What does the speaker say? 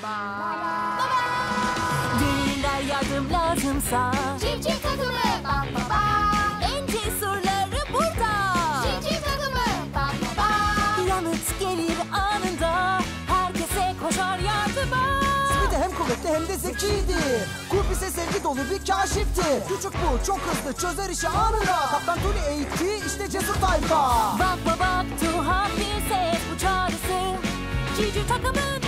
Deliler yardım lazımsa Civciv takımı bak baba. en cesurları burada. Civciv takımı bak baba. Yanıt gelir anında, herkese koşar yardıma. Speedy hem kuvvetli hem de zekiydi. Kurt ise sevgi dolu bir kaşifti. Küçük bu çok hızlı çözer işi anında. Kaptan Tuli eğitti işte cesur tayfa. Bak bak bak, tuhaf bir ses bu çağrısı. Civciv takımın